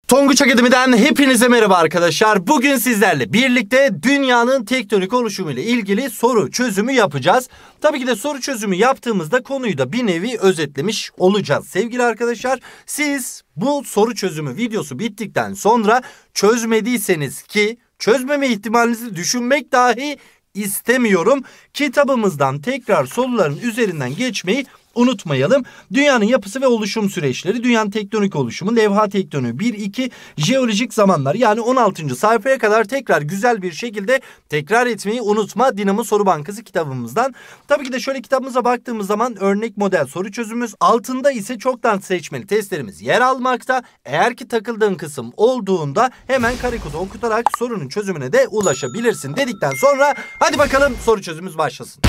Tonguç Akademi'den hepinize merhaba arkadaşlar. Bugün sizlerle birlikte dünyanın tektonik oluşumu ile ilgili soru çözümü yapacağız. Tabii ki de soru çözümü yaptığımızda konuyu da bir nevi özetlemiş olacağız sevgili arkadaşlar. Siz bu soru çözümü videosu bittikten sonra çözmediyseniz ki çözmeme ihtimalinizi düşünmek dahi istemiyorum. Kitabımızdan tekrar soruların üzerinden geçmeyi unutmayalım. Dünyanın yapısı ve oluşum süreçleri, dünyanın tektonik oluşumu, levha tektoniği 1-2, jeolojik zamanlar, yani 16. sayfaya kadar tekrar güzel bir şekilde tekrar etmeyi unutma. Dinamo Soru Bankası kitabımızdan. Tabii ki de şöyle kitabımıza baktığımız zaman örnek model soru çözümümüz, altında ise çoktan seçmeli testlerimiz yer almakta. Eğer ki takıldığın kısım olduğunda hemen karekodu okutarak sorunun çözümüne de ulaşabilirsin dedikten sonra hadi bakalım soru çözümümüz başlasın.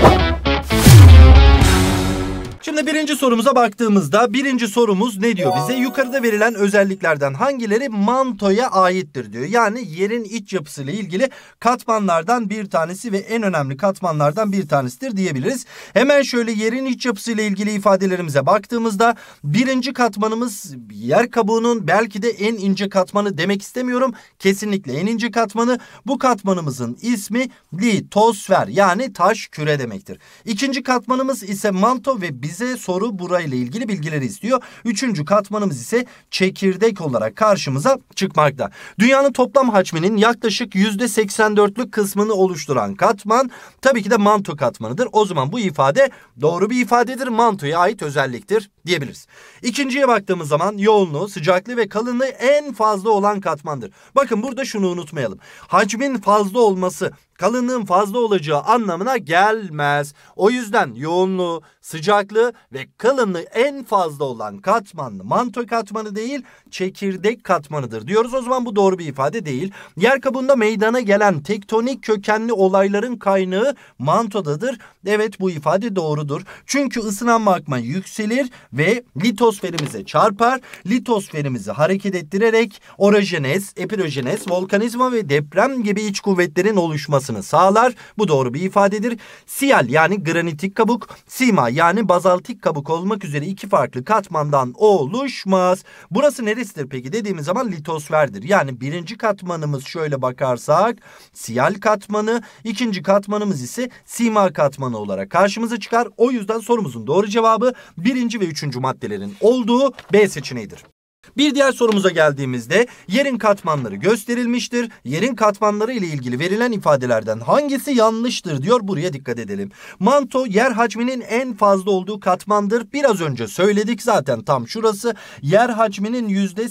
Şimdi birinci sorumuza baktığımızda birinci sorumuz ne diyor bize? Yukarıda verilen özelliklerden hangileri mantoya aittir diyor. Yani yerin iç yapısıyla ilgili katmanlardan bir tanesi ve en önemli katmanlardan bir tanesidir diyebiliriz. Hemen şöyle yerin iç yapısıyla ilgili ifadelerimize baktığımızda birinci katmanımız yer kabuğunun belki de en ince katmanı demek istemiyorum. Kesinlikle en ince katmanı. Bu katmanımızın ismi litosfer, yani taş küre demektir. İkinci katmanımız ise manto ve bize soru burayla ilgili bilgileri istiyor. Üçüncü katmanımız ise çekirdek olarak karşımıza çıkmakta. Dünyanın toplam hacminin yaklaşık %84'lük kısmını oluşturan katman tabii ki de manto katmanıdır. O zaman bu ifade doğru bir ifadedir. Mantoya ait özelliktir diyebiliriz. İkinciye baktığımız zaman yoğunluğu, sıcaklığı ve kalınlığı en fazla olan katmandır. Bakın burada şunu unutmayalım. Hacmin fazla olması kalınlığın fazla olacağı anlamına gelmez. O yüzden yoğunluğu, sıcaklığı ve kalınlığı en fazla olan katman manto katmanı değil, çekirdek katmanıdır diyoruz. O zaman bu doğru bir ifade değil. Yer kabuğunda meydana gelen tektonik kökenli olayların kaynağı mantodadır. Evet, bu ifade doğrudur. Çünkü ısınan magma yükselir ve litosferimize çarpar. Litosferimizi hareket ettirerek orojenez, epirojenez, volkanizma ve deprem gibi iç kuvvetlerin oluşması sağlar. Bu doğru bir ifadedir. Siyal, yani granitik kabuk, sima, yani bazaltik kabuk olmak üzere iki farklı katmandan oluşmaz. Burası neresidir peki dediğimiz zaman litosferdir. Yani birinci katmanımız şöyle bakarsak siyal katmanı, ikinci katmanımız ise sima katmanı olarak karşımıza çıkar. O yüzden sorumuzun doğru cevabı birinci ve üçüncü maddelerin olduğu B seçeneğidir. Bir diğer sorumuza geldiğimizde yerin katmanları gösterilmiştir. Yerin katmanları ile ilgili verilen ifadelerden hangisi yanlıştır diyor. Buraya dikkat edelim. Manto yer hacminin en fazla olduğu katmandır. Biraz önce söyledik zaten, tam şurası yer hacminin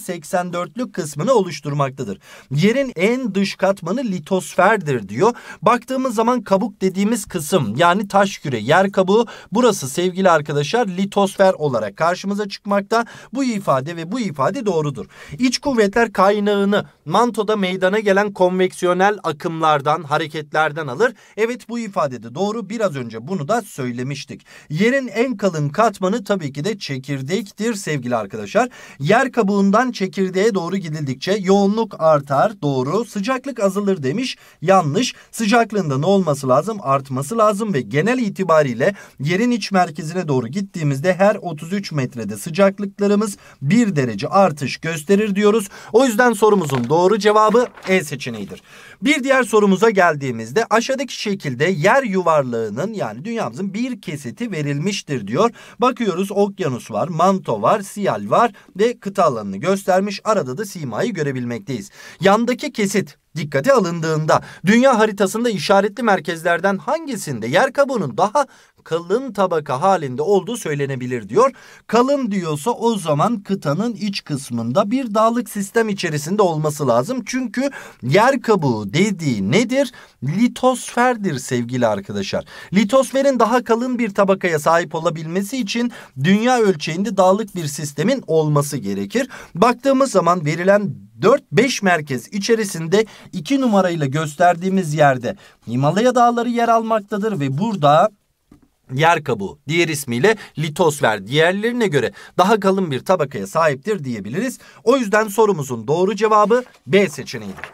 %84'lük kısmını oluşturmaktadır. Yerin en dış katmanı litosferdir diyor. Baktığımız zaman kabuk dediğimiz kısım, yani taş küre, yer kabuğu, burası sevgili arkadaşlar litosfer olarak karşımıza çıkmakta. Bu ifade ve bu ifade doğrudur. İç kuvvetler kaynağını mantoda meydana gelen konveksiyonel akımlardan, hareketlerden alır. Evet, bu ifade de doğru. Biraz önce bunu da söylemiştik. Yerin en kalın katmanı tabii ki de çekirdektir sevgili arkadaşlar. Yer kabuğundan çekirdeğe doğru gidildikçe yoğunluk artar. Doğru. Sıcaklık azalır demiş. Yanlış. Sıcaklığında ne olması lazım? Artması lazım ve genel itibariyle yerin iç merkezine doğru gittiğimizde her 33 metrede sıcaklıklarımız 1 derece artış gösterir diyoruz. O yüzden sorumuzun doğru cevabı E seçeneğidir. Bir diğer sorumuza geldiğimizde aşağıdaki şekilde yer yuvarlağının, yani dünyamızın bir kesiti verilmiştir diyor. Bakıyoruz, okyanus var, manto var, siyal var ve kıta alanını göstermiş. Arada da simayı görebilmekteyiz. Yandaki kesit dikkate alındığında dünya haritasında işaretli merkezlerden hangisinde yer kabuğunun daha kalın tabaka halinde olduğu söylenebilir diyor. Kalın diyorsa o zaman kıtanın iç kısmında bir dağlık sistem içerisinde olması lazım. Çünkü yer kabuğu dediği nedir? Litosferdir sevgili arkadaşlar. Litosferin daha kalın bir tabakaya sahip olabilmesi için dünya ölçeğinde dağlık bir sistemin olması gerekir. Baktığımız zaman verilen 4-5 merkez içerisinde 2 numarayla gösterdiğimiz yerde Himalaya dağları yer almaktadır ve burada yer kabuğu, diğer ismiyle litosfer, diğerlerine göre daha kalın bir tabakaya sahiptir diyebiliriz. O yüzden sorumuzun doğru cevabı B seçeneğidir.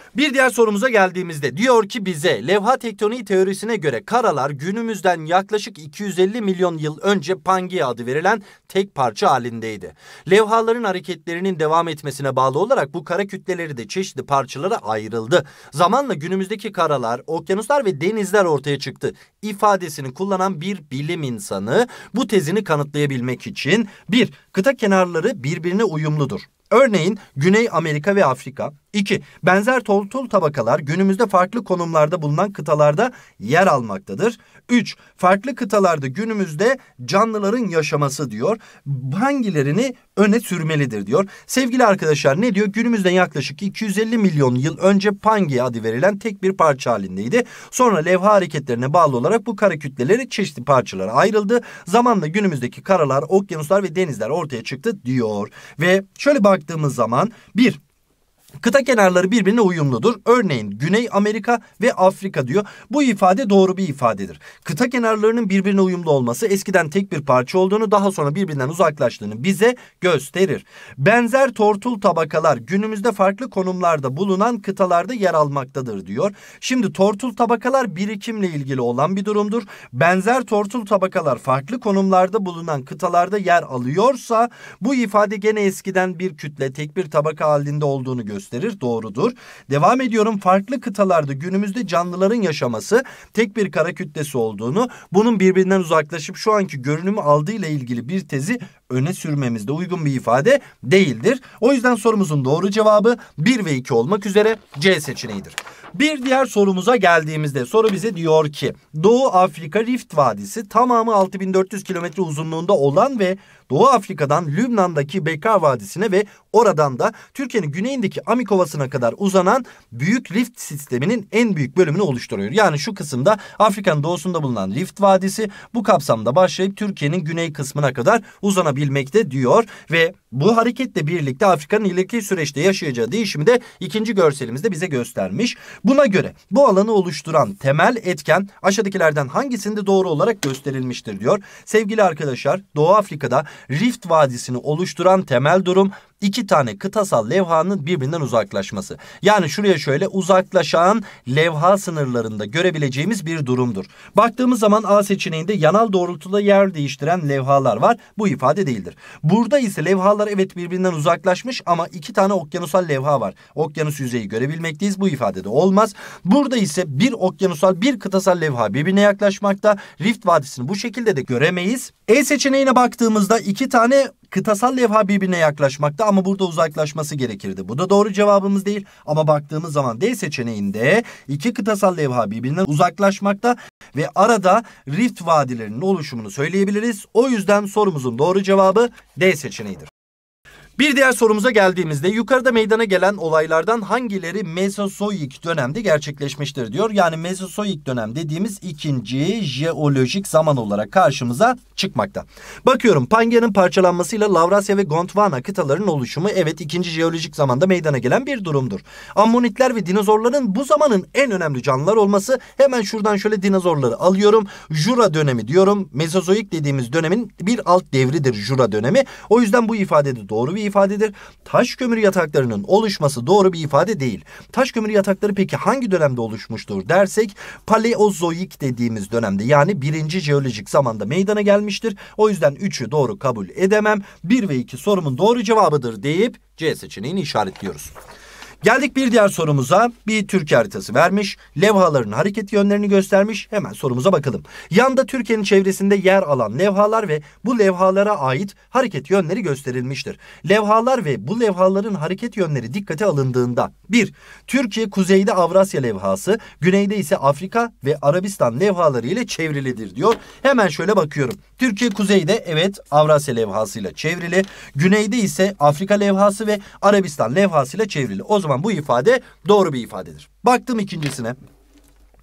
Bir diğer sorumuza geldiğimizde diyor ki bize levha tektoniği teorisine göre karalar günümüzden yaklaşık 250 milyon yıl önce Pangea adı verilen tek parça halindeydi. Levhaların hareketlerinin devam etmesine bağlı olarak bu kara kütleleri de çeşitli parçalara ayrıldı. Zamanla günümüzdeki karalar, okyanuslar ve denizler ortaya çıktı ifadesini kullanan bir bilim insanı bu tezini kanıtlayabilmek için bir, kıta kenarları birbirine uyumludur. Örneğin Güney Amerika ve Afrika. 2. Benzer tortul tabakalar günümüzde farklı konumlarda bulunan kıtalarda yer almaktadır. 3. Farklı kıtalarda günümüzde canlıların yaşaması diyor. Hangilerini öne sürmelidir diyor. Sevgili arkadaşlar ne diyor? Günümüzden yaklaşık 250 milyon yıl önce Pangea adı verilen tek bir parça halindeydi. Sonra levha hareketlerine bağlı olarak bu kara kütleleri çeşitli parçalara ayrıldı. Zamanla günümüzdeki karalar, okyanuslar ve denizler ortaya çıktı diyor. Ve şöyle baktığımız zaman bir, kıta kenarları birbirine uyumludur. Örneğin Güney Amerika ve Afrika diyor. Bu ifade doğru bir ifadedir. Kıta kenarlarının birbirine uyumlu olması eskiden tek bir parça olduğunu, daha sonra birbirinden uzaklaştığını bize gösterir. Benzer tortul tabakalar günümüzde farklı konumlarda bulunan kıtalarda yer almaktadır diyor. Şimdi tortul tabakalar birikimle ilgili olan bir durumdur. Benzer tortul tabakalar farklı konumlarda bulunan kıtalarda yer alıyorsa bu ifade gene eskiden bir kütle, tek bir tabaka halinde olduğunu gösterir. Doğrudur. Devam ediyorum. Farklı kıtalarda günümüzde canlıların yaşaması, tek bir kara kütlesi olduğunu, bunun birbirinden uzaklaşıp şu anki görünümü aldığıyla ilgili bir tezi öne sürmemizde uygun bir ifade değildir. O yüzden sorumuzun doğru cevabı 1 ve 2 olmak üzere C seçeneğidir. Bir diğer sorumuza geldiğimizde soru bize diyor ki Doğu Afrika Rift Vadisi tamamı 6400 kilometre uzunluğunda olan ve Doğu Afrika'dan Lübnan'daki Bekaa Vadisi'ne ve oradan da Türkiye'nin güneyindeki Amik Ovası'na kadar uzanan büyük rift sisteminin en büyük bölümünü oluşturuyor. Yani şu kısımda Afrika'nın doğusunda bulunan Rift Vadisi bu kapsamda başlayıp Türkiye'nin güney kısmına kadar uzanabilmekte diyor ve bu hareketle birlikte Afrika'nın ileriki süreçte yaşayacağı değişimi de ikinci görselimizde bize göstermiş. Buna göre bu alanı oluşturan temel etken aşağıdakilerden hangisinde doğru olarak gösterilmiştir diyor. Sevgili arkadaşlar, Doğu Afrika'da Rift Vadisi'ni oluşturan temel durum 2 tane kıtasal levhanın birbirinden uzaklaşması. Yani şuraya şöyle uzaklaşan levha sınırlarında görebileceğimiz bir durumdur. Baktığımız zaman A seçeneğinde yanal doğrultuda yer değiştiren levhalar var. Bu ifade değildir. Burada ise levhalar evet birbirinden uzaklaşmış ama 2 tane okyanusal levha var. Okyanus yüzeyi görebilmekteyiz. Bu ifadede olmaz. Burada ise bir okyanusal bir kıtasal levha birbirine yaklaşmakta. Rift Vadisi'ni bu şekilde de göremeyiz. E seçeneğine baktığımızda 2 tane kıtasal levha birbirine yaklaşmakta ama burada uzaklaşması gerekirdi. Bu da doğru cevabımız değil ama baktığımız zaman D seçeneğinde 2 kıtasal levha birbirinden uzaklaşmakta ve arada rift vadilerinin oluşumunu söyleyebiliriz. O yüzden sorumuzun doğru cevabı D seçeneğidir. Bir diğer sorumuza geldiğimizde yukarıda meydana gelen olaylardan hangileri Mezozoik dönemde gerçekleşmiştir diyor. Yani Mezozoik dönem dediğimiz ikinci jeolojik zaman olarak karşımıza çıkmakta. Bakıyorum Pangea'nın parçalanmasıyla Lavrasya ve Gondwana kıtalarının oluşumu evet ikinci jeolojik zamanda meydana gelen bir durumdur. Ammonitler ve dinozorların bu zamanın en önemli canlılar olması, hemen şuradan şöyle dinozorları alıyorum. Jura dönemi diyorum. Mezozoik dediğimiz dönemin bir alt devridir Jura dönemi. O yüzden bu ifadede doğru bir ifadedir. Taş kömür yataklarının oluşması doğru bir ifade değil. Taş kömür yatakları peki hangi dönemde oluşmuştur dersek Paleozoik dediğimiz dönemde yani birinci jeolojik zamanda meydana gelmiştir. O yüzden 3'ü doğru kabul edemem. 1 ve 2 sorumun doğru cevabıdır deyip C seçeneğini işaretliyoruz. Geldik bir diğer sorumuza. Bir Türkiye haritası vermiş. Levhaların hareket yönlerini göstermiş. Hemen sorumuza bakalım. Yanda Türkiye'nin çevresinde yer alan levhalar ve bu levhalara ait hareket yönleri gösterilmiştir. Levhalar ve bu levhaların hareket yönleri dikkate alındığında 1. Türkiye kuzeyde Avrasya levhası, güneyde ise Afrika ve Arabistan levhaları ile çevrilidir diyor. Hemen şöyle bakıyorum. Türkiye kuzeyde evet Avrasya levhasıyla çevrili, güneyde ise Afrika levhası ve Arabistan levhasıyla çevrili. O zaman bu ifade doğru bir ifadedir. Baktım ikincisine.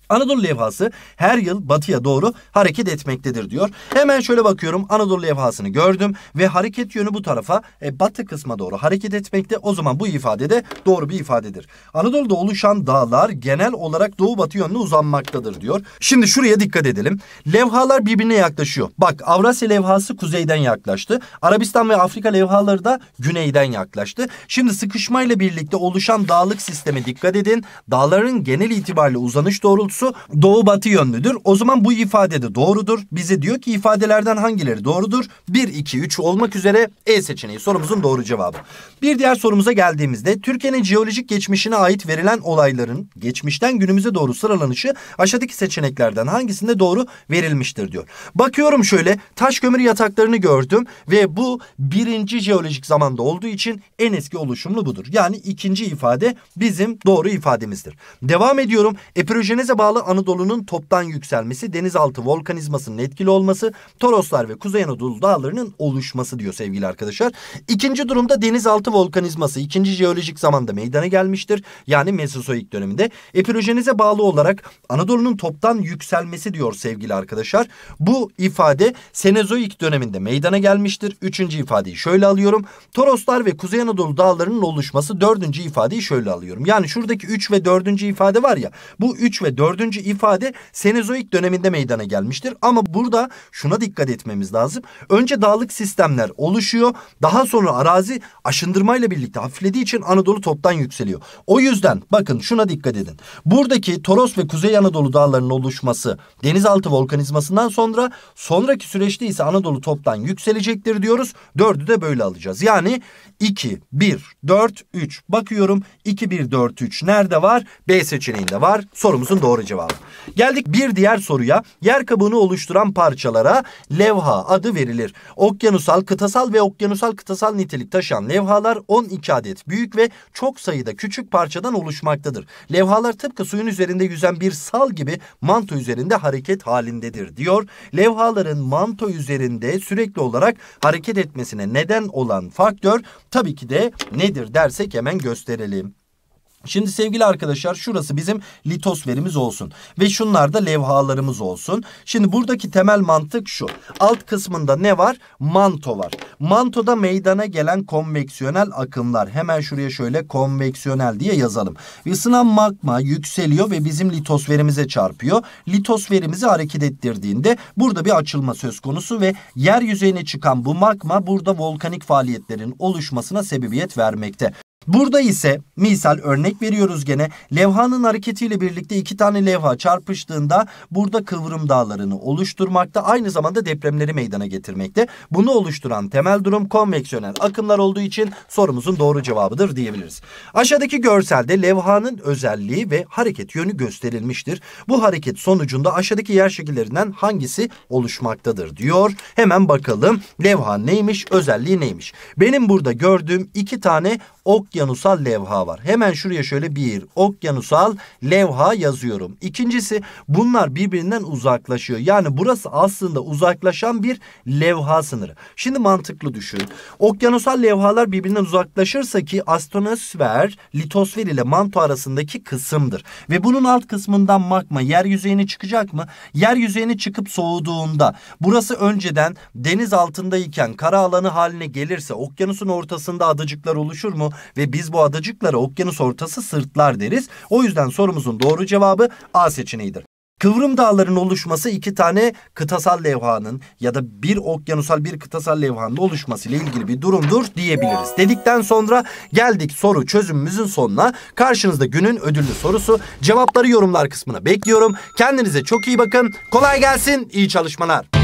Anadolu levhası her yıl batıya doğru hareket etmektedir diyor. Hemen şöyle bakıyorum, Anadolu levhasını gördüm ve hareket yönü bu tarafa batı kısma doğru hareket etmekte. O zaman bu ifade de doğru bir ifadedir. Anadolu'da oluşan dağlar genel olarak doğu batı yönlü uzanmaktadır diyor. Şimdi şuraya dikkat edelim. Levhalar birbirine yaklaşıyor. Bak, Avrasya levhası kuzeyden yaklaştı. Arabistan ve Afrika levhaları da güneyden yaklaştı. Şimdi sıkışmayla birlikte oluşan dağlık sisteme dikkat edin. Dağların genel itibariyle uzanış doğrultusu doğu batı yönlüdür. O zaman bu ifade de doğrudur. Bize diyor ki ifadelerden hangileri doğrudur? 1, 2, 3 olmak üzere E seçeneği sorumuzun doğru cevabı. Bir diğer sorumuza geldiğimizde Türkiye'nin jeolojik geçmişine ait verilen olayların geçmişten günümüze doğru sıralanışı aşağıdaki seçeneklerden hangisinde doğru verilmiştir diyor. Bakıyorum şöyle, taş kömür yataklarını gördüm ve bu birinci jeolojik zamanda olduğu için en eski oluşumlu budur. Yani ikinci ifade bizim doğru ifademizdir. Devam ediyorum. Epirojeneze bağlı Anadolu'nun toptan yükselmesi, denizaltı volkanizmasının etkili olması, Toroslar ve Kuzey Anadolu dağlarının oluşması diyor sevgili arkadaşlar. İkinci durumda denizaltı volkanizması ikinci jeolojik zamanda meydana gelmiştir. Yani Mesozoik döneminde. Epirojeneze bağlı olarak Anadolu'nun toptan yükselmesi diyor sevgili arkadaşlar. Bu ifade Senozoik döneminde meydana gelmiştir. Üçüncü ifadeyi şöyle alıyorum. Toroslar ve Kuzey Anadolu dağlarının oluşması, dördüncü ifadeyi şöyle alıyorum. Yani şuradaki 3 ve 4. ifade var ya, bu 3 ve 4. ifade Senozoik döneminde meydana gelmiştir. Ama burada şuna dikkat etmemiz lazım. Önce dağlık sistemler oluşuyor. Daha sonra arazi aşındırmayla birlikte hafiflediği için Anadolu toptan yükseliyor. O yüzden bakın şuna dikkat edin. Buradaki Toros ve Kuzey Anadolu dağlarının oluşması denizaltı volkanizmasından sonraki süreçte ise Anadolu toptan yükselecektir diyoruz. 4'ü de böyle alacağız. Yani 2, 1, 4, 3. Bakıyorum 2, 1, 4, 3 nerede var? B seçeneğinde var. Sorumuzun doğru cevabı. Geldik bir diğer soruya. Yer kabuğunu oluşturan parçalara levha adı verilir. Okyanusal, kıtasal ve okyanusal kıtasal nitelik taşıyan levhalar 12 adet büyük ve çok sayıda küçük parçadan oluşmaktadır. Levhalar tıpkı suyun üzerinde yüzen bir sal gibi manto üzerinde hareket halindedir diyor. Levhaların manto üzerinde sürekli olarak hareket etmesine neden olan faktör tabii ki de nedir dersek hemen gösterelim. Şimdi sevgili arkadaşlar, şurası bizim litosferimiz olsun ve şunlar da levhalarımız olsun. Şimdi buradaki temel mantık şu. Alt kısmında ne var? Manto var. Mantoda meydana gelen konveksiyonel akımlar. Hemen şuraya şöyle konveksiyonel diye yazalım. Ve ısınan magma yükseliyor ve bizim litosferimize çarpıyor. Litosferimizi hareket ettirdiğinde burada bir açılma söz konusu ve yer yüzeyine çıkan bu magma burada volkanik faaliyetlerin oluşmasına sebebiyet vermekte. Burada ise misal örnek veriyoruz gene. Levhanın hareketiyle birlikte 2 tane levha çarpıştığında burada kıvrım dağlarını oluşturmakta, aynı zamanda depremleri meydana getirmekte. Bunu oluşturan temel durum konveksiyonel akımlar olduğu için sorumuzun doğru cevabıdır diyebiliriz. Aşağıdaki görselde levhanın özelliği ve hareket yönü gösterilmiştir. Bu hareket sonucunda aşağıdaki yer şekillerinden hangisi oluşmaktadır diyor. Hemen bakalım levha neymiş, özelliği neymiş? Benim burada gördüğüm 2 tane okyanusal levha var. Hemen şuraya şöyle bir okyanusal levha yazıyorum. İkincisi, bunlar birbirinden uzaklaşıyor. Yani burası aslında uzaklaşan bir levha sınırı. Şimdi mantıklı düşün. Okyanusal levhalar birbirinden uzaklaşırsa ki astronosfer, litosfer ile manto arasındaki kısımdır. Ve bunun alt kısmından magma yer yüzeyine çıkacak mı? Yer yüzeyine çıkıp soğuduğunda burası önceden deniz altındayken kara alanı haline gelirse okyanusun ortasında adacıklar oluşur mu? Ve biz bu adacıklara okyanus ortası sırtlar deriz. O yüzden sorumuzun doğru cevabı A seçeneğidir. Kıvrım dağların oluşması 2 tane kıtasal levhanın ya da bir okyanusal bir kıtasal levhanın oluşması ile ilgili bir durumdur diyebiliriz. Dedikten sonra geldik soru çözümümüzün sonuna. Karşınızda günün ödüllü sorusu. Cevapları yorumlar kısmına bekliyorum. Kendinize çok iyi bakın. Kolay gelsin. İyi çalışmalar.